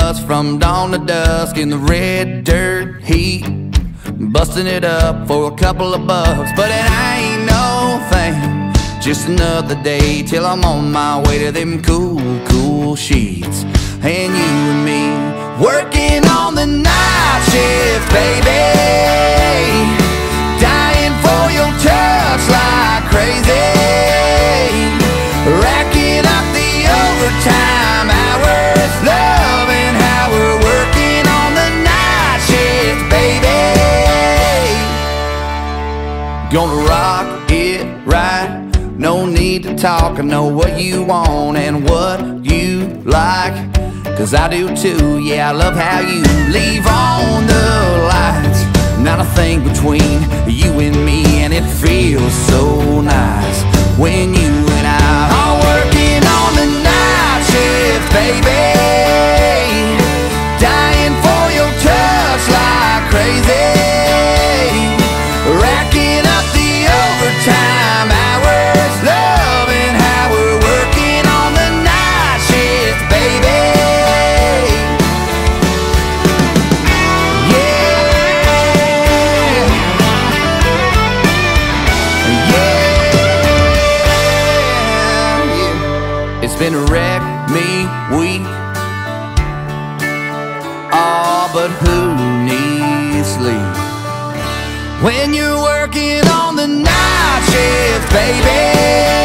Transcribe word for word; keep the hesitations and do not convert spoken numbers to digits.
bus from dawn to dusk in the red dirt heat, busting it up for a couple of bucks. But it ain't no thing, just another day till I'm on my way to them cool, cool sheets. And you and me working on the night shift, baby, dying for your touch like crazy, racking up the overtime hours, loving how we're working on the night shift, baby. Gonna rock it right, no need to talk. I know what you want and what you like, 'cause I do too, yeah, I love how you leave on the lights. Not a thing between you and me, and it feels so nice when you and I are working on the night shift, baby, dying for your touch like crazy, racking up the overtime hours, loving how we're working on the night shift, baby. It's been a wreck me week, oh, but who needs sleep when you're working on the night shift, baby?